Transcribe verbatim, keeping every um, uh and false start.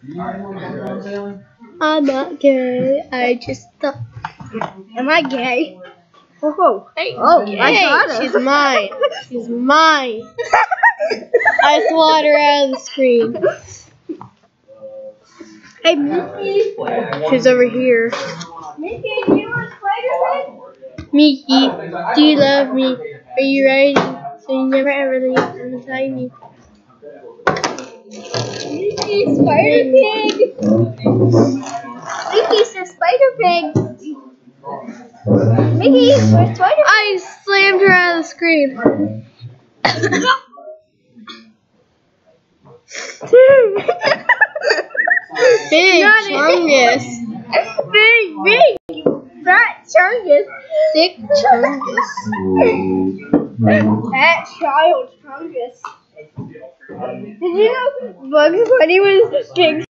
I'm not gay. I just thought. Am I gay? Oh, Hey, oh, gay. I got her. She's mine. She's mine. I swat her out of the screen. Hey, Miki. She's over here. Miki, do you want Spider-Man? Miki, do you love me? Are you ready? So you never ever leave until me. Miki, Spider-Pig. Miki's a Spider-Pig. Mickey, where's Spider-Pig? I slammed her out of the screen. Big chungus. Big, big. Fat chungus. Thick chungus. Fat child chungus. Did you know Bugs Bunny was big?